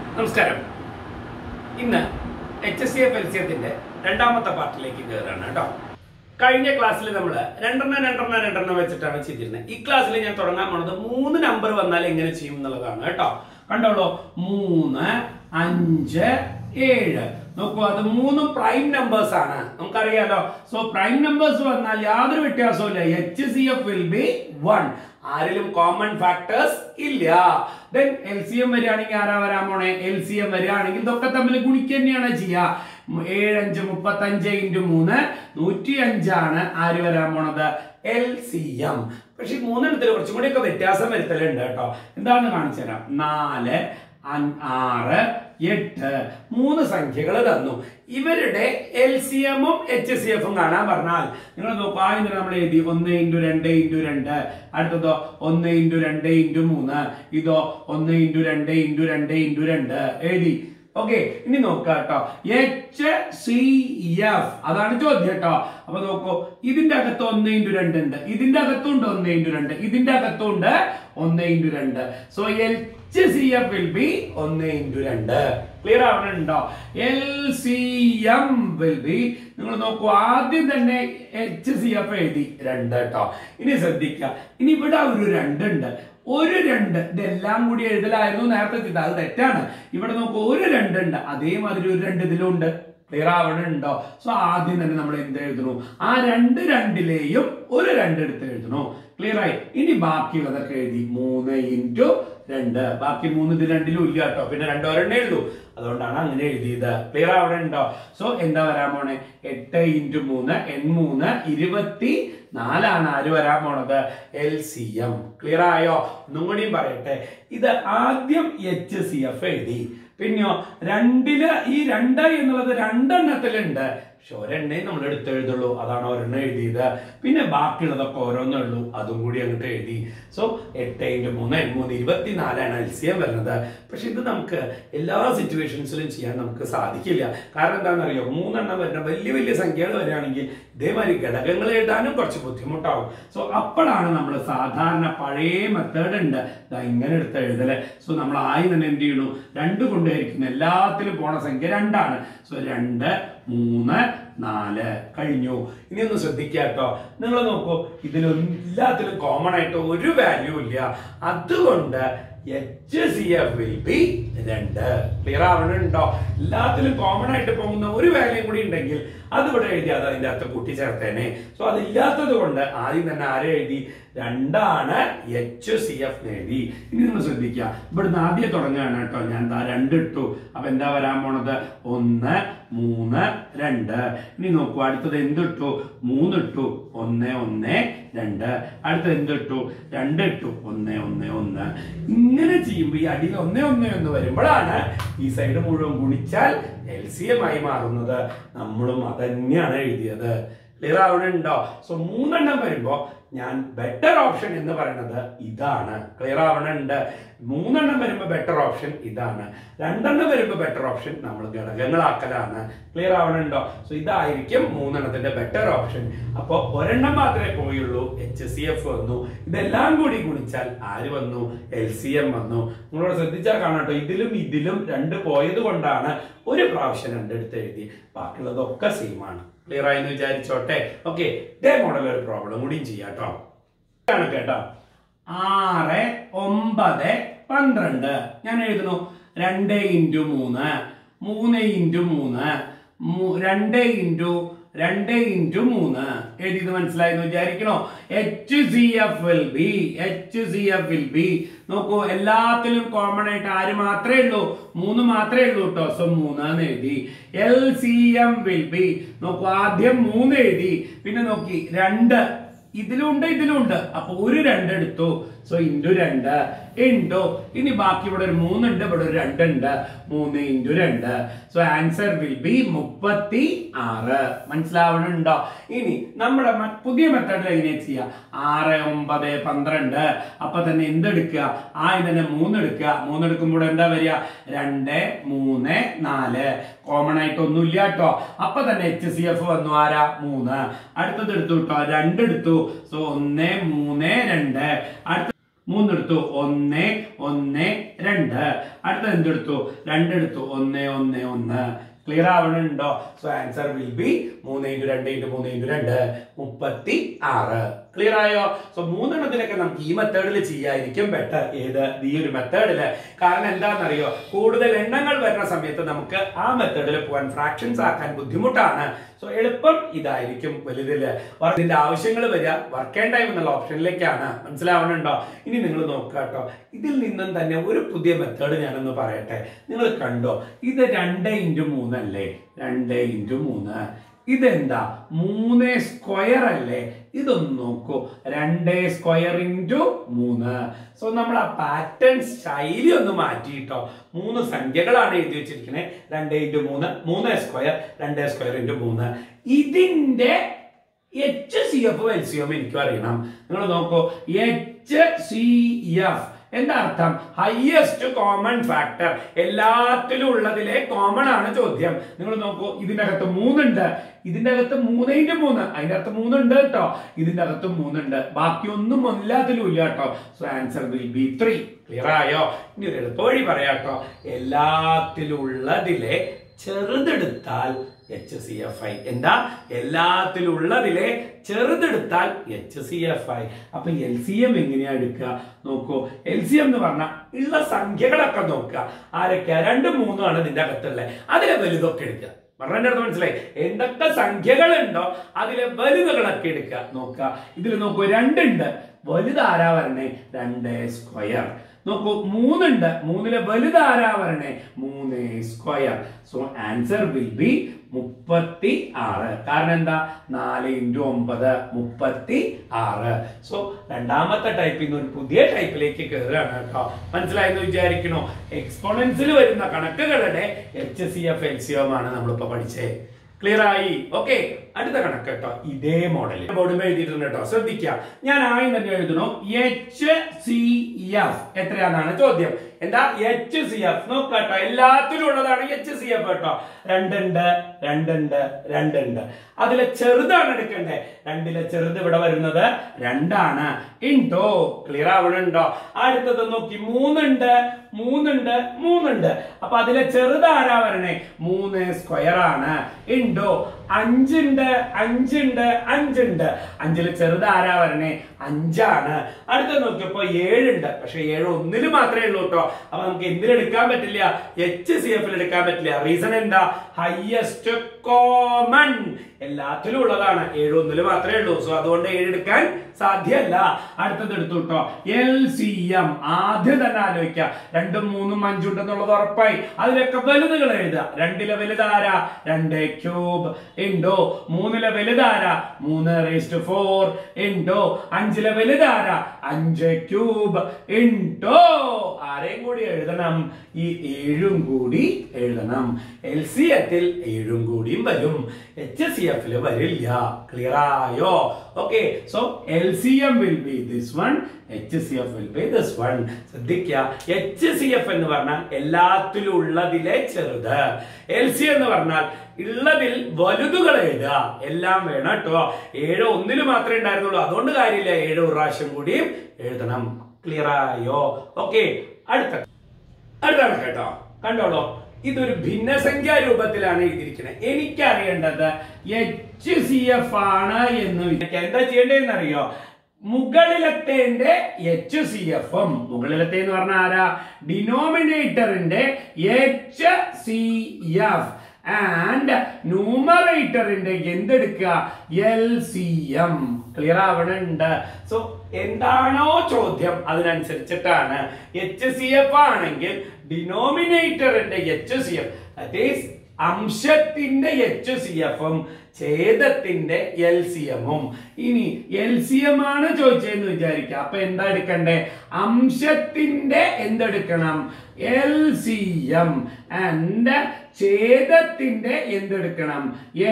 നമസ്കാരം. ഇന്ന് HCF LCM രണ്ടാമത്തെ പാർട്ടിലേക്ക് കയറാണ് കേട്ടോ. കഴിഞ്ഞ ക്ലാസ്സിൽ നമ്മൾ രണ്ടെണ്ണം വെച്ചിട്ടാണ് ചെയ്തിരുന്നത്. ഈ ക്ലാസ്സിൽ ഞാൻ തുടങ്ങാൻ പോണത് 3 നമ്പർ വന്നാൽ എങ്ങനെ ചെയ്യും എന്നുള്ളതാണ് കേട്ടോ. കണ്ടോളൂ, 3, 5, 7. നോക്കൂ, അത് 3 പ്രൈം നമ്പേഴ്സ് ആണ്, നമുക്കറിയാലോ. സോ പ്രൈം നമ്പേഴ്സ് വന്നാൽ യാതൊരു വ്യത്യാസവും ഇല്ല. HCF will be 1. ആരിലും കോമൺ ഫാക്ടേഴ്സ് ഇല്ല. ദെൻ LCM വരികയാണെങ്കിൽ ആരാ വരാൻ പോണേ? LCM വരികയാണെങ്കിൽ ഇതൊക്കെ തമ്മിൽ ഗുണിക്കുക തന്നെയാണ് ചെയ്യുക. 7 5 35 × 3 105 ആണ് ആര് വരാൻ പോണത്? LCM. പക്ഷെ 3 കുറച്ചും കൂടി ഒക്കെ വ്യത്യാസം വരുത്തലുണ്ട് കേട്ടോ. എന്താണെന്ന് കാണിച്ചു തരാം. 4 6 8 3 സംഖ്യകൾ തന്നു. ഇവരുടെ LCM-ഉം HCF-ഉം കാണാൻ പറഞ്ഞാൽ നിങ്ങൾ നോക്കൂ, ആദ്യം നമ്മൾ എഴുതി 1 × 2 × 2, അടുത്തതോ 1 × 2 × 3, ഇതോ 1 × 2 × 2 × 2 എഴുതി. ഓക്കെ, ഇനി നോക്കാട്ടോ, HCF അതാണ് ചോദ്യം കേട്ടോ. അപ്പൊ നോക്കൂ, ഇതിന്റെ അകത്ത് 1 × 2 ഉണ്ട്, ഇതിന്റെ അകത്തുണ്ട് 1 × 2, ഇതിന്റെ അകത്തുണ്ട് 1 × 2. So HCF will be 1 × 2. Clear ആവണുണ്ടോ? LCM will be, നിങ്ങൾ നോക്കൂ, ആദ്യം തന്നെ HCF എഴുതി 2 കേട്ടോ. ഇനി ശ്രദ്ധിക്കുക, ഇനി ഇവിടെ ഒരു 2 ഉണ്ട്. ഒരു 2 ഇതെല്ലാം കൂടി എഴുതലായിരുന്നു നേരത്തെ ചെയ്ത, അത് തെറ്റാണ്. ഇവിടെ നോക്കൂ, ഒരു 2 ഉണ്ട്, അതേമാതിരി ഒരു 2 ഇതിലുണ്ട്. ക്ലിയർ ആവണുണ്ടോ? സോ ആദ്യം തന്നെ നമ്മൾ എന്ത് എഴുതണു? ആ 2 2ലെയും ഒരു 2 എടുത്ത് എഴുതണു. ക്ലിയർ ആയി? ഇനി ബാക്കിയുള്ളതൊക്കെ എഴുതി 3 × 2. ബാക്കി 3 ഇത് 2ലും ഇല്ല കേട്ടോ, പിന്നെ 2 ഒരെണ്ണേ ഉള്ളൂ, അതുകൊണ്ടാണ് അങ്ങനെ എഴുതിയത്. ക്ലിയർ ആവണുണ്ടോ? സോ എന്താ വരാൻ പോണേ? 8 × 3 3 24 ആണ് ആര് വരാൻ പോണത്? LCM. ക്ലിയർ ആയോ? ഒന്നും കൂടിയും പറയട്ടെ. ഇത് ആദ്യം HCF എഴുതി, പിന്നെയോ 2ല് ഈ 2 എന്നുള്ളത് 2 എണ്ണത്തിലുണ്ട്, പക്ഷെ ഒരെണ്ണേ നമ്മൾ എടുത്ത് എഴുതുള്ളൂ, അതാണ് ഒരെണ്ണം എഴുതിയത്. പിന്നെ ബാക്കിയുള്ളതൊക്കെ ഓരോന്നേ ഉള്ളൂ, അതും കൂടി അങ്ങോട്ട് എഴുതി. സോ 8 × 3 24 ആണ് LCM വരുന്നത്. പക്ഷെ ഇത് നമുക്ക് എല്ലാ സിറ്റുവേഷൻസിലും ചെയ്യാൻ നമുക്ക് സാധിക്കില്ല. കാരണം എന്താണെന്നറിയോ? 3 എണ്ണം വരുന്ന വലിയ വലിയ സംഖ്യകൾ വരികയാണെങ്കിൽ ഇതേമാതിരി ഘടകങ്ങൾ എഴുതാനും കുറച്ച് ബുദ്ധിമുട്ടാവും. സോ അപ്പോഴാണ് നമ്മൾ സാധാരണ പഴയ മെത്തേഡ് ഉണ്ട്, ഇങ്ങനെ എടുത്ത് എഴുതല്. സോ നമ്മൾ ആദ്യം തന്നെ എന്ത് ചെയ്യണു? 2 കൊണ്ട് ഹരിക്കുന്നു. എല്ലാത്തിലും പോണ സംഖ്യ 2 ആണ്. സോ 2 3 4 കഴിഞ്ഞു. ഇനി ഒന്ന് ശ്രദ്ധിക്കാട്ടോ, നിങ്ങൾ നോക്കൂ, ഇതിലെല്ലാത്തിലും കോമൺ ആയിട്ട് ഒരു വാല്യൂ ഇല്ല, അതുകൊണ്ട് HCF will be 2. ക്ലിയർ ആവണുണ്ടോ? എല്ലാത്തിലും കോമൺ ആയിട്ട് പോകുന്ന ഒരു വാല്യൂ കൂടി ഉണ്ടെങ്കിൽ അതിവിടെ എഴുതി, അത് അതിന്റെ അകത്ത് കൂട്ടിച്ചേർത്തേനെ. സോ അതില്ലാത്തത് കൊണ്ട് ആദ്യം തന്നെ ആരെ എഴുതി? 2 ആണ് HCF എഴുതി. ഇനി നിങ്ങൾ ശ്രദ്ധിക്കുക, ഇവിടുന്ന് ആദ്യം തുടങ്ങുകയാണ് കേട്ടോ. ഞാൻ 2 ഇട്ടു. അപ്പൊ എന്താ വരാൻ പോണത്? 1 3 2. ഇനി നോക്കൂ, അടുത്തത് എന്തിട്ടു? 3 ഇട്ടു. 1 1 2. അടുത്തത് എന്തിട്ടു? 2 ഇട്ടു. 1 1 1. ഇങ്ങനെ ചെയ്യുമ്പോൾ ഈ അടിയിൽ 1 1 1 വരുമ്പോഴാണ് ഈ സൈഡ് മുഴുവൻ ഗുണിച്ചാൽ LCM ആയി മാറുന്നത്. നമ്മളും അതന്നെയാണ് എഴുതിയത്. ക്ലിയർ ആവണുണ്ടോ? സോ 3 എണ്ണം വരുമ്പോ ഞാൻ ബെറ്റർ ഓപ്ഷൻ എന്ന് പറയുന്നത് ഇതാണ്. ക്ലിയർ ആവണുണ്ട്? 3 എണ്ണം വരുമ്പോ ബെറ്റർ ഓപ്ഷൻ ഇതാണ്. 2 എണ്ണം വരുമ്പോ ബെറ്റർ ഓപ്ഷൻ നമ്മൾ ഘടകങ്ങളാക്കലാണ്. ക്ലിയർ ആവണുണ്ടോ? സോ ഇതായിരിക്കും 3 എണ്ണത്തിന്റെ ബെറ്റർ ഓപ്ഷൻ. അപ്പൊ ഒരെണ്ണം മാത്രമേ പോയുള്ളൂ, HCF വന്നു. ഇതെല്ലാം കൂടി ഗുണിച്ചാൽ ആര് വന്നു? LCM വന്നു. നിങ്ങളോട് ശ്രദ്ധിച്ചാൽ കാണാട്ടോ, ഇതിലും ഇതിലും 2 പോയത് കൊണ്ടാണ് ഒരു പ്രാവശ്യം 2 എടുത്ത് എഴുതി. ബാക്കിയുള്ളതൊക്കെ സെയിം ആണ്. ക്ലിയർ ആയെന്ന് വിചാരിച്ചോട്ടെ. ഓക്കെ, ഇതേ മോഡൽ ഒരു പ്രോബ്ലം കൂടിയും ചെയ്യാട്ടോ. കേട്ടോ, 6 9 12. ഞാൻ എഴുതുന്നു 2 × 3 3 × 3 2 × 3 എഴുതിയത് മനസ്സിലായെന്ന് വിചാരിക്കണോ? HCF will be നോക്കൂ, എല്ലാത്തിലും കോമൺ ആയിട്ട് ആര് മാത്രമേ ഉള്ളൂ? 3 മാത്രമേ ഉള്ളൂ കേട്ടോ. സോ 3 എഴുതി. LCM will be നോക്കൂ, ആദ്യം 3 എഴുതി, പിന്നെ നോക്കി 2 ഇതിലുണ്ട് ഇതിലുണ്ട്, അപ്പൊ ഒരു 2 എടുത്തു. സോ ഇൻറ്റു 2 ഇൻറ്റു, ഇനി ബാക്കി ഇവിടെ ഒരു 3 ഉണ്ട്, ഇവിടെ ഒരു 2 ഉണ്ട്. 3 × 2. So answer will be 36. മനസ്സിലാവണുണ്ടോ? ഇനി നമ്മുടെ പുതിയ മെത്തേഡിൽ എങ്ങനെ ചെയ്യാം? 6 9 12. അപ്പൊ തന്നെ എന്തെടുക്കുക? തന്നെ 3 എടുക്കുക. 3 എടുക്കുമ്പോൾ എന്താ വരിക? 2 3 4. കോമൺ ആയിട്ട് ഒന്നുമില്ല കേട്ടോ. അപ്പൊ തന്നെ HCF വന്നു. ആരാ? 3. അടുത്തത് എടുത്തു കേട്ടോ, 2 എടുത്തു. സോ 1 3 2. അടുത്ത 3 എടുത്തു 1 1 2. അടുത്ത എന്തെടുത്തു 2 എടുത്തു 1 1 1. ക്ലിയർ ആവണുണ്ടോ? So answer will be 3 × 2 × 3 × 2 36. Clear ആയോ? സോ 3 എണ്ണത്തിലൊക്കെ നമുക്ക് ഈ മെത്തേഡിൽ ചെയ്യായിരിക്കും ബെറ്റർ. ഏത്? ഈ ഒരു മെത്തേഡില്. കാരണം എന്താണെന്നറിയോ, കൂടുതൽ എണ്ണങ്ങൾ വരുന്ന സമയത്ത് നമുക്ക് ആ മെത്തേഡിൽ പോകാൻ ഫ്രാക്ഷൻസ് ആക്കാൻ ബുദ്ധിമുട്ടാണ്. സോ എളുപ്പം ഇതായിരിക്കും വലുതില്. ഇതിന്റെ ആവശ്യങ്ങൾ വരിക വർക്ക് ആൻഡ് ടൈം എന്നുള്ള ഓപ്ഷനിലേക്കാണ്. മനസ്സിലാവണുണ്ടോ? ഇനി നിങ്ങൾ നോക്കുക കേട്ടോ, ഇതിൽ നിന്നും തന്നെ ഒരു പുതിയ മെത്തേഡ് ഞാനൊന്ന് പറയട്ടെ. നിങ്ങൾ കണ്ടോ, ഇത് 2 × 3 അല്ലേ? 2 × 3. ഇതെന്താ 3 സ്ക്വയർ അല്ലേ? ഇതൊന്ന് നോക്കൂ, 2 സ്ക്വയർ × 3. സോ നമ്മൾ ആ പാറ്റേൺ ശൈലി ഒന്ന് മാറ്റിയിട്ടോ. 3 സംഖ്യകളാണ് എഴുതി വെച്ചിരിക്കുന്നത്. 2 × 3 3 സ്ക്വയർ 2 സ്ക്വയർ × 3. ഇതിന്റെ HCF LCM എനിക്കും അറിയണം. നിങ്ങൾ നോക്കൂ, HCF എന്താ അർത്ഥം? Highest common factor. എല്ലാത്തിലും ഉള്ളതിലെ കോമൺ ആണ് ചോദ്യം. നിങ്ങൾ നോക്കൂ, ഇതിന്റെ അകത്ത് 3 ഉണ്ട്. ഇതിന്റെ അകത്ത് 3 × 3, അതിന്റെ അകത്ത് 3 ഉണ്ട് കേട്ടോ. ഇതിന്റെ അകത്ത് 3 ഉണ്ട്. ബാക്കിയൊന്നും എല്ലാത്തിലും ഇല്ല കേട്ടോ. So answer will be 3. Clear ആയോ? ഇനി ഒരു എളുപ്പവഴി പറയാട്ടോ. എല്ലാത്തിലുള്ളതിലെ ചെറുതെടുത്താൽ HCFI. എന്താ? എല്ലാത്തിലുള്ളതിലെ ചെറുതെടുത്താൽ HCFI. അപ്പൊ LCM എങ്ങനെയാ എടുക്കുക? നോക്കൂ, LCM എന്ന് പറഞ്ഞാൽ ഉള്ള സംഖ്യകളൊക്കെ നോക്കുക. ആരൊക്കെയാ? 2 3 ആണ് ഇതിന്റെ അകത്തുള്ളത്. അതിലെ വലുതൊക്കെ എടുക്കുക. പറഞ്ഞതിന്റെ അർത്ഥം മനസ്സിലായി? എന്തൊക്കെ സംഖ്യകളുണ്ടോ അതിലെ വലുതുകളൊക്കെ എടുക്കുക. നോക്കുക, ഇതിൽ നോക്കൂ 2 ഉണ്ട്. വലുതാരാ വരണേ? 2 സ്ക്വയർ. നോക്കൂ 3 ഉണ്ട്. 3ലെ വലുതാരാ വരണേ? 3 square. So answer will be 36. കാരണം എന്താ? 4 × 9 36. സോ രണ്ടാമത്തെ ടൈപ്പിൽ നിന്ന് ഒരു പുതിയ ടൈപ്പിലേക്ക് കയറുകയാണ് കേട്ടോ. മനസ്സിലായെന്ന് വിചാരിക്കണോ? എക്സ്പോണൻസിൽ വരുന്ന കണക്കുകളുടെ HCF LCM ആണ് നമ്മളിപ്പോ പഠിച്ചേ. ക്ലിയർ ആയി? ഓക്കെ, അടുത്ത കണക്ക് കേട്ടോ. ഇതേ മോഡൽ ബോർഡിൽ എഴുതിയിട്ടുണ്ട് കേട്ടോ. ശ്രദ്ധിക്കുക, ഞാൻ ആദ്യം തന്നെ എഴുതണു HCF എത്രയാണെന്നാണ് ചോദ്യം. എന്താ? HCF നോക്കട്ടോ, എല്ലാത്തിലും ഉള്ളതാണ് HCF കേട്ടോ. 2 ഉണ്ട് 2 ഉണ്ട് 2 ഉണ്ട്. അതിലെ ചെറുതാണ് എടുക്കണ്ടേ. 2ലെ ചെറുത് ഇവിടെ വരുന്നത് 2 ആണ്. ഇൻടോ. ക്ലിയർ ആവണുണ്ടോ? അടുത്തത് നോക്കി, 3 ഉണ്ട് 3 ഉണ്ട് 3 ഉണ്ട്. അപ്പൊ അതിലെ ചെറുത് ആരാ വരണേ? 3 സ്ക്വയർ ആണ്. ഇൻടോ. 5 ഉണ്ട് 5 ഉണ്ട് 5 ഉണ്ട്. 5ലെ ചെറുത് ആരാ വരണേ? 5 ആണ്. അടുത്ത നോക്കിയപ്പോ 7 ഉണ്ട്. പക്ഷെ 7 ഒന്നില് മാത്രമേ ഉള്ളൂ കേട്ടോ. അപ്പൊ നമുക്ക് എന്തിലെടുക്കാൻ പറ്റില്ല? HCF എടുക്കാൻ പറ്റില്ല. റീസൺ എന്താ? Highest common. എല്ലാത്തിലും ഉള്ളതാണ്. 7 ഒന്നില് മാത്രമേ ഉള്ളൂ. സോ അതുകൊണ്ട് 7 എടുക്കാൻ സാധ്യമല്ല. അടുത്തത് എടുത്തു കേട്ടോ. LCM. ആദ്യം തന്നെ ആലോചിക്കുക, 2 3 5 ഉണ്ടെന്നുള്ളത് ഉറപ്പായി. അതിലൊക്കെ വലുതുകൾ എഴുതുക. 2ലെ വലുതാരാ? 2 ക്യൂബ്. ഇൻഡോ. 3ലെ വലുതാരാ? 3⁴. ഇൻഡോ. 5ലെ വലുതാരാ? 5 ക്യൂബ്. ഇൻഡോ. ആരെയും കൂടി എഴുതണം? ഈ 7ഉം കൂടി എഴുതണം. LCMത്തിൽ 7ഉം കൂടിയും വരും. HCFൽ വരില്ല. ക്ലിയർ ആയോ? Okay, so LCM will be this one, HCF will be this one. ശ്രദ്ധിക്കുക, HCF എന്ന് പറഞ്ഞാൽ എല്ലാത്തിലും ഉള്ളതിലെ ചെറുത്. LCM എന്ന് പറഞ്ഞാൽ ഉള്ളതിൽ വലുതുകൾ എഴുതുക. എല്ലാം വേണം കേട്ടോ. 7 ഒന്നില് മാത്രമേ ഉണ്ടായിരുന്നുള്ളൂ. അതുകൊണ്ട് കാര്യമില്ല, 7 ഒരു പ്രാവശ്യം കൂടിയും എഴുതണം. ക്ലിയർ ആയോ? ഓക്കെ, അടുത്താണ് കേട്ടോ. കണ്ടോളൂ, ഇതൊരു ഭിന്നസംഖ്യാ രൂപത്തിലാണ് എഴുതിയിരിക്കുന്നത്. എനിക്കറിയേണ്ടത് HCF ആണ് എന്ന്. എന്താ ചെയ്യേണ്ടതെന്ന് അറിയോ? മുകളിലത്തേന്റെ HCFും, മുകളിലത്തെ എന്ന് പറഞ്ഞാൽ ആരാ? ഡിനോമിനേറ്ററിന്റെ HCF ആൻഡ് ന്യൂമറേറ്ററിന്റെ എന്തെടുക്കുക? LCM. ക്ലിയർ ആവണുണ്ട്? സോ എന്താണോ ചോദ്യം അതിനനുസരിച്ചിട്ടാണ്. HCF ആണെങ്കിൽ ഡിനോമിനേറ്ററിന്റെ HCF, ദാറ്റ് ഈസ് അംശത്തിന്റെ HCFും ഛേദത്തിന്റെ LCMും. ഇനി LCM ആണ് ചോദിച്ചതെന്ന് വിചാരിക്കുക. അപ്പൊ എന്താ എടുക്കണ്ടേ? അംശത്തിന്റെ എന്തെടുക്കണം? LCM ആൻഡ് ഛേദത്തിന്റെ എന്തെടുക്കണം?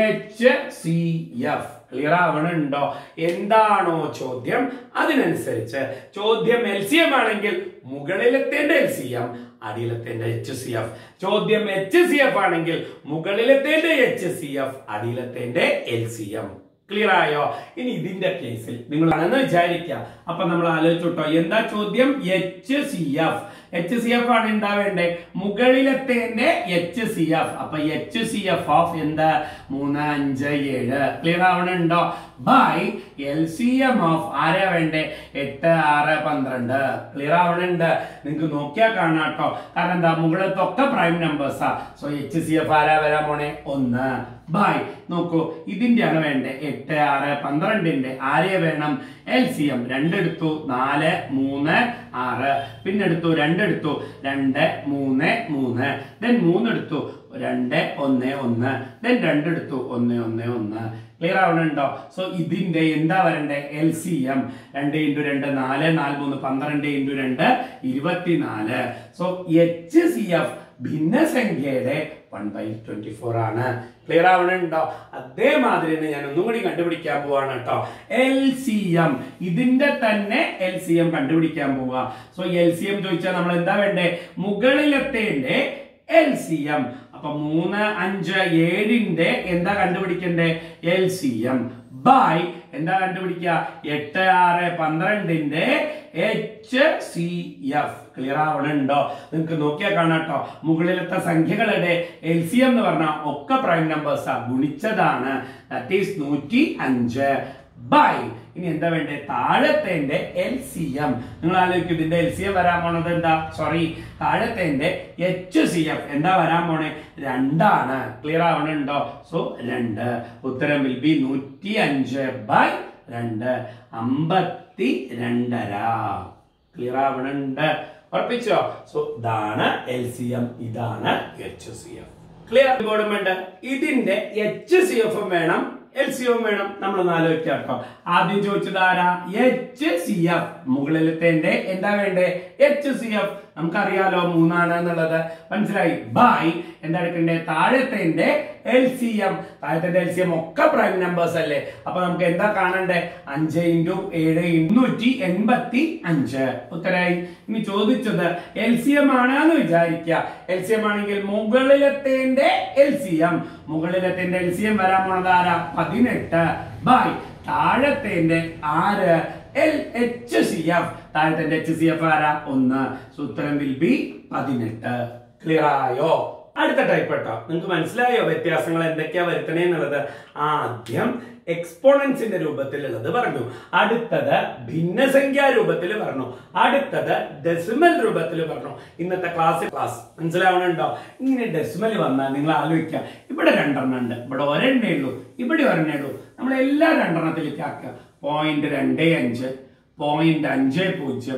HCF. ക്ലിയർ ആവണുണ്ടോ? എന്താണോ ചോദ്യം അതിനനുസരിച്ച്. ചോദ്യം LCM ആണെങ്കിൽ മുകളിലത്തേന്റെ LCM, അടിയിലത്തേന്റെ HCF. ചോദ്യം HCF ആണെങ്കിൽ മുകളിലത്തേന്റെ HCF, അടിയിലത്തേന്റെ LCM. ക്ലിയർ ആയോ? ഇനി ഇതിന്റെ കേസിൽ നിങ്ങൾ ആണെന്ന് വിചാരിക്കുക. അപ്പൊ നമ്മൾ ആലോചിച്ചോട്ടോ, എന്താ ചോദ്യം? HCF ആണ് എന്താ വേണ്ടേ? മുകളിലത്തെ HCF. അപ്പൊ HCF ഓഫ് എന്താ? 3, 5, 7. ക്ലിയർ ആവണുണ്ടോ? ബൈ LCM ഓഫ് ആരാ വേണ്ടേ? 8, 6, 12. ക്ലിയർ ആവണുണ്ട്? നിങ്ങൾക്ക് നോക്കിയാൽ കാണാട്ടോ. കാരണം എന്താ? മുകളിലത്തൊക്കെ പ്രൈം നമ്പേഴ്സാ. സോ HCF ആരാ വരാൻ പോണേ? 1 ബൈ നോക്കൂ, ഇതിന്റെയാണ് വേണ്ടേ 8, 6, 12ന്റെ ആരെയെ വേണം? LCM. 2 എടുത്തു 4, 3, 6. പിന്നെ എടുത്തു 2 എടുത്തു 2, 3, 3. ദെൻ 3 എടുത്തു 2, 1, 1. ദെൻ 2 എടുത്തു 1, 1, 1. ക്ലിയർ ആവണുണ്ടോ? സോ ഇതിന്റെ എന്താ വരണ്ടേ? LCM. 2 × 2 4, 4 3 12 × 2 24. സോ HCF ഭിന്നസംഖ്യയുടെ 1/24 ആണ്. ക്ലിയർ ആവണുണ്ടോ? അതേമാതിരി തന്നെ ഞാൻ ഒന്നും കൂടി കണ്ടുപിടിക്കാൻ പോവാണ് കേട്ടോ. LCM. ഇതിന്റെ തന്നെ LCM കണ്ടുപിടിക്കാൻ പോവാ. സോ LCM ചോദിച്ചാൽ നമ്മൾ എന്താ വേണ്ടേ? മുകളിലത്തെ LCM. അപ്പൊ 3, 5, 7ന്റെ എന്താ കണ്ടുപിടിക്കണ്ടേ? LCM ബൈ എന്താ കണ്ടുപിടിക്കുക? 8, 6, 12ന്റെ HCF. ക്ലിയർ ആവണുണ്ടോ? നിങ്ങൾക്ക് നോക്കിയാൽ കാണാട്ടോ. മുകളിലത്തെ സംഖ്യകളുടെ LCM എന്ന് പറഞ്ഞാൽ ഒക്കെ പ്രൈം നമ്പേഴ്സാ, ഗുണിച്ചതാണ്. ദാറ്റ് ഈസ് 105 ബൈ ഇനി എന്താ വേണ്ടേ? താഴത്തെ LCM. നിങ്ങൾ ആലോചിക്കും ഇതിന്റെ LCM വരാൻ പോണത് എന്താ? സോറി, താഴത്തെ HCF എന്താ വരാൻ പോണേ? 2 ആണ്. ക്ലിയർ ആവണുണ്ടോ? സോ 2. ഉത്തരം വിൽ ബി 105 ബൈ 2, 52.5. ക്ലിയർ ആവണുണ്ട്? ഉറപ്പിച്ചോ? സോ ഇതാണ് LCM, ഇതാണ് HCF. ക്ലിയർ? ഗവൺമെന്റ് ഇതിന്റെ HCF വേണം, LCM വേണം. നമ്മൾ ആലോചിക്കാം കേട്ടോ. ആദ്യം ചോദിച്ചത് ആരാ? HCF. മുകളിലത്തെ എന്താ വേണ്ടേ? HCF. നമുക്കറിയാലോ 3 ആണ് എന്നുള്ളത്. മനസ്സിലായി? ബൈ എന്താ എടുക്കണ്ടേ? താഴത്തെ LCM. താഴത്തെ LCM ഒക്കെ പ്രൈം നമ്പേഴ്സ് അല്ലേ? അപ്പൊ നമുക്ക് എന്താ കാണണ്ടേ? 5 × 7 285. ഉത്തരായി. ഇനി ചോദിച്ചത് LCM ആണെന്ന് വിചാരിക്കുക. LCM ആണെങ്കിൽ മുകളിലത്തെ LCM. മുകളിലത്തെ LCM വരാൻ പോണത് ആരാ? 18 ബൈ താഴത്തെ ആര്? HCF. താഴത്തെ HCF ആരാ? 1. സൂത്രം വിൽ ബി 18. ക്ലിയർ ആയോ? അടുത്ത ടൈപ്പ് കേട്ടോ. നിങ്ങൾക്ക് മനസ്സിലായോ വ്യത്യാസങ്ങൾ എന്തൊക്കെയാ വരുത്തണേ എന്നുള്ളത്? ആദ്യം എക്സ്പോണൻസിന്റെ രൂപത്തിലുള്ളത് പറഞ്ഞു, അടുത്തത് ഭിന്നസംഖ്യാ രൂപത്തിൽ പറഞ്ഞു, അടുത്തത് ഡെസിമൽ രൂപത്തിൽ പറഞ്ഞു. ഇന്നത്തെ ക്ലാസ് മനസ്സിലാവണുണ്ടോ? ഇങ്ങനെ ഡെസിമൽ വന്നാൽ നിങ്ങൾ ആലോചിക്കുക, ഇവിടെ 2 ഉണ്ട്, ഇവിടെ 1 ഉള്ളൂ, ഇവിടെ 1 ഉള്ളൂ. നമ്മൾ എല്ലാ 2 ആക്കുക. 0.25, 0.50,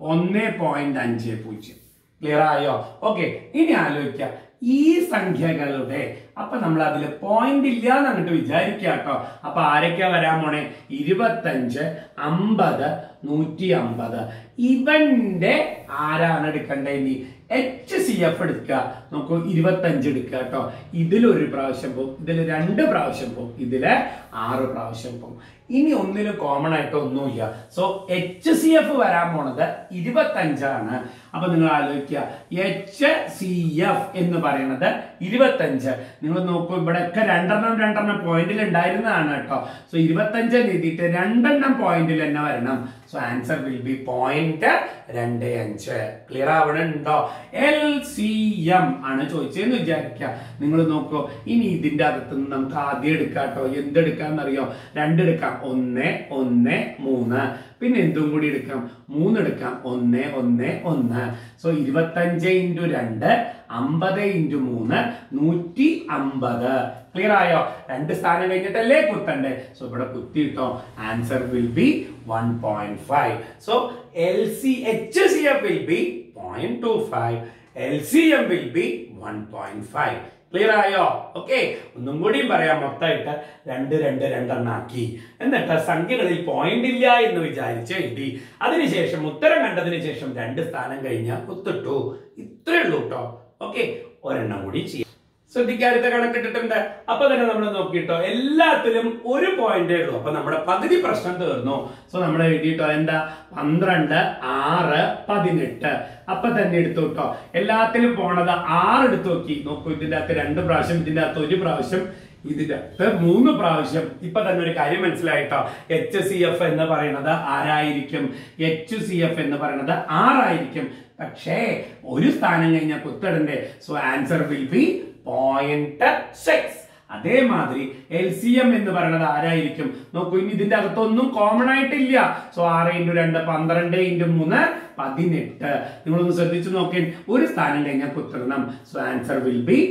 1.50. ക്ലിയർ ആയോ? ഓക്കെ. ഇനി ആലോചിക്കുക ഈ സംഖ്യകളുടെ, അപ്പൊ നമ്മൾ അതിൽ പോയിന്റ് ഇല്ല എന്നിട്ട് വിചാരിക്കുക കേട്ടോ. അപ്പൊ ആരൊക്കെ വരാൻ പോണേ? 25, 50, 150. ഇവന്റെ ആരാണ് എടുക്കണ്ടേ? ഇനി HCF എടുക്കുക. നോക്കൂ, 25 എടുക്കുക കേട്ടോ. ഇതിലൊരു പ്രാവശ്യം പോകും, ഇതിൽ 2 പ്രാവശ്യം പോകും, ഇതില് 6 പ്രാവശ്യം പോകും. ഇനി ഒന്നിലും കോമൺ ആയിട്ട് ഒന്നുമില്ല. സോ HCF വരാൻ പോണത് 25 ആണ്. അപ്പൊ നിങ്ങൾ ആലോചിക്കുക, HCF എന്ന് പറയുന്നത് 25. നിങ്ങൾ നോക്കൂ, ഇവിടെ ഒക്കെ 2 പോയിന്റിൽ ഉണ്ടായിരുന്നതാണ് കേട്ടോ. സോ 25 എഴുതിയിട്ട് 2 പോയിന്റിൽ തന്നെ വരണം. So answer will be 0.25. Clear ആവണുണ്ടോ? LCM ആണ് ചോദിച്ചതെന്ന് വിചാരിക്കുക. നിങ്ങൾ നോക്കൂ, ഇനി ഇതിന്റെ അകത്ത് നിന്ന് നമുക്ക് ആദ്യം എടുക്കാം കേട്ടോ. എന്തെടുക്കാന്നറിയോ? 2 എടുക്കാം. 1, 1, 3. പിന്നെ എന്തും കൂടി എടുക്കാം? 3 എടുക്കാം. 1, 1, 1. സോ 25 × 2 50 × 3 150. ക്ലിയർ ആയോ? 2 സ്ഥാനം കഴിഞ്ഞിട്ടല്ലേ കുത്തണ്ടേ? സോ ഇവിടെ കുത്തിയിട്ടോ. Answer will be 1.5. So HCF will be 0.25. LCM will be 1.5. Clear ആയോ? ഓക്കെ. ഒന്നും കൂടിയും പറയാം. മൊത്തമായിട്ട് 2, 2, 2 ആക്കി. എന്നിട്ട് സംഖ്യകളിൽ പോയിന്റ് ഇല്ല എന്ന് വിചാരിച്ച് എഴുതി. അതിനുശേഷം ഉത്തരം കണ്ടതിന് ശേഷം 2 സ്ഥാനം കഴിഞ്ഞാൽ കുത്തിട്ടു. ഇത്രേ ഉള്ളൂ കേട്ടോ. ഓക്കെ. ഒരെണ്ണം കൂടി ചെയ്യാം. ശ്രദ്ധിക്കാത്ത കണക്കിട്ടിട്ടുണ്ട്. അപ്പൊ തന്നെ നമ്മൾ നോക്കിട്ടോ, എല്ലാത്തിലും 1 പോയിന്റേ ഉള്ളൂ. അപ്പൊ നമ്മുടെ പകുതി പ്രശ്നം തീർന്നു. സോ നമ്മൾ എഴുതിട്ടോ എന്താ? 12, 6, 18. അപ്പൊ തന്നെ എടുത്തു കേട്ടോ. എല്ലാത്തിലും പോണത് 6 എടുത്തു നോക്കി. നോക്കൂ, ഇതിന്റെ അകത്ത് 2 പ്രാവശ്യം, ഇതിന്റെ അകത്ത് 1 പ്രാവശ്യം, ഇതിന്റെ 3 പ്രാവശ്യം. ഇപ്പൊ തന്നെ ഒരു കാര്യം മനസ്സിലായിട്ടോ, HCF എന്ന് പറയുന്നത് ആരായിരിക്കും? HCF എന്ന് പറയുന്നത് 6 ആയിരിക്കും. പക്ഷേ ഒരു സ്ഥാനം കഴിഞ്ഞാൽ കുത്തിടണ്ടേ. So answer will be 0.6. അതേമാതിരി LCM എന്ന് പറയുന്നത് ആരായിരിക്കും? നോക്കൂ, ഇനി ഇതിന്റെ അകത്തൊന്നും കോമൺ ആയിട്ടില്ല. സോ 6 × 2 12 × 3 18. നിങ്ങളൊന്ന് ശ്രദ്ധിച്ചു നോക്കി, ഒരു സ്ഥാനം കഴിഞ്ഞാൽ കുത്തിടണം. So answer will be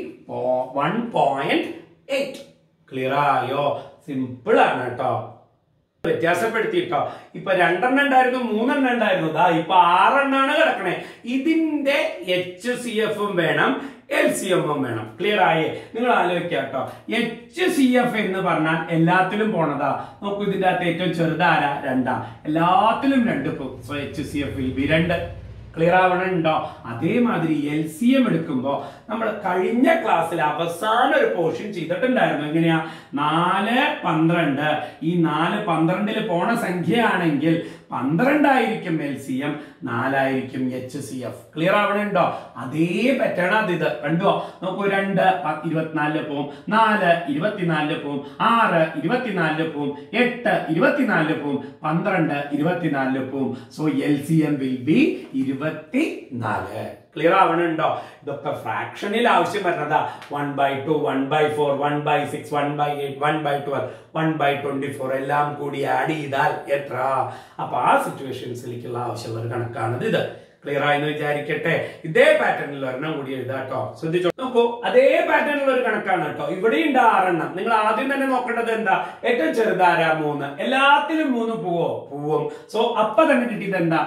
1.8. Clear ആയോ? സിമ്പിൾ ആണ് കേട്ടോ. വ്യത്യാസപ്പെടുത്തിട്ടോ. ഇപ്പൊ 2 ഉണ്ടായിരുന്നു, 3 ഉണ്ടായിരുന്നു. ഇപ്പൊ 6 കിടക്കണേ. ഇതിന്റെ HCF വേണം, LCM വേണം. ക്ലിയർ ആയേ? നിങ്ങൾ ആലോചിക്കാട്ടോ, HCF എന്ന് പറഞ്ഞാൽ എല്ലാത്തിലും പോണതാ. നോക്കൂ, ഇതിന്റെ അകത്ത് ഏറ്റവും ചെറുതാരാ? 2. എല്ലാത്തിലും 2 പോകും. So HCF will be 2. Clear ആവണുണ്ടോ? അതേമാതിരി LCM എടുക്കുമ്പോ നമ്മൾ കഴിഞ്ഞ ക്ലാസ്സിൽ അവസാന ഒരു പോർഷൻ ചെയ്തിട്ടുണ്ടായിരുന്നു. എങ്ങനെയാ? 4 12. ഈ 4 12 പോണ സംഖ്യയാണെങ്കിൽ 12 ആയിരിക്കും LCM, 4 ആയിരിക്കും HCF. ക്ലിയർ ആവണുണ്ടോ? അതേ പാറ്റേൺ അത്. ഇത് കണ്ടോ? നോക്കൂ, 2 24 പോവും, 4 24 പോവും, 6 24 പോവും, 8 24 പോവും, 12 24 പോവും. So LCM will be 24. Clear ആവണുണ്ടോ? ഇതൊക്കെ ഫ്രാക്ഷനിൽ ആവശ്യം വരുന്നതാ. 1/2, 1/4, 1/6, 1/8, 1/12, 1/24 എല്ലാം കൂടി ആഡ് ചെയ്താൽ എത്ര? അപ്പൊ ആ സിറ്റുവേഷൻസിലേക്കുള്ള ആവശ്യമുള്ള ഒരു കണക്കാണിത്. ഇത് ക്ലിയർ ആയെന്ന് വിചാരിക്കട്ടെ. ഇതേ പാറ്റേണിൽ ഒരെണ്ണം കൂടി എഴുതാട്ടോ. ശ്രദ്ധിച്ചോ. നോക്കൂ, അതേ പാറ്റേണിലുള്ള ഒരു കണക്കാണ് കേട്ടോ. ഇവിടെ ഉണ്ട് 6. നിങ്ങൾ ആദ്യം തന്നെ നോക്കേണ്ടത് എന്താ? ഏറ്റവും ചെറുതാരാ? 3. എല്ലാത്തിലും 3 പോവും. സോ അപ്പൊ തന്നെ കിട്ടിയത് എന്താ?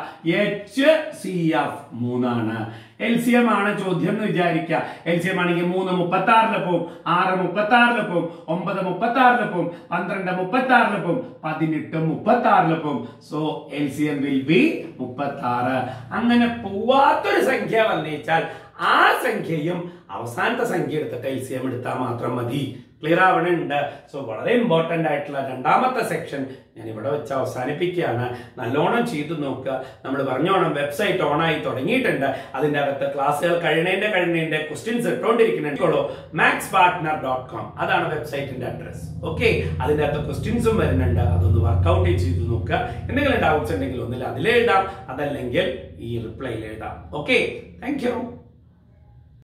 HCF 3 ആണ്. LCM ആണ് ചോദ്യം എന്ന് വിചാരിക്കുക. LCM ആണെങ്കിൽ 3 36 പോവും, 6 36 പോവും, 9 36 പോവും, 12 36 പോവും, 18 36 പോവും. So LCM will be 36. അങ്ങനെ പോവാത്തൊരു സംഖ്യ വന്നേച്ചാൽ ആ സംഖ്യയും അവസാനത്തെ സംഖ്യ എടുത്തിട്ട് LCM എടുത്താൽ മാത്രം മതി. ക്ലിയർ ആവണുണ്ട്. സോ വളരെ ഇമ്പോർട്ടന്റ് ആയിട്ടുള്ള രണ്ടാമത്തെ സെക്ഷൻ ഞാൻ ഇവിടെ വെച്ച് അവസാനിപ്പിക്കുകയാണ്. നല്ലോണം ചെയ്തു നോക്കുക. നമ്മൾ പറഞ്ഞോണം, വെബ്സൈറ്റ് ഓണായി തുടങ്ങിയിട്ടുണ്ട്. അതിന്റെ അകത്ത് ക്ലാസ്സുകൾ കഴിയുന്നതിന്റെ ക്വസ്റ്റ്യൻസ് ഇട്ടുകൊണ്ടിരിക്കുന്നുള്ളൂ. maxpartner.com അതാണ് വെബ്സൈറ്റിന്റെ അഡ്രസ്. ഓക്കെ, അതിന്റെ അകത്ത് ക്വസ്റ്റ്യൻസും വരുന്നുണ്ട്. അതൊന്ന് വർക്ക്ഔട്ട് ചെയ്ത് നോക്കുക. എന്തെങ്കിലും ഡൗട്ട്സ് ഉണ്ടെങ്കിൽ ഒന്നിൽ അതിലെഴുതാം, അതല്ലെങ്കിൽ ഈ റിപ്ലൈയിൽ എഴുതാം. Okay, thank U.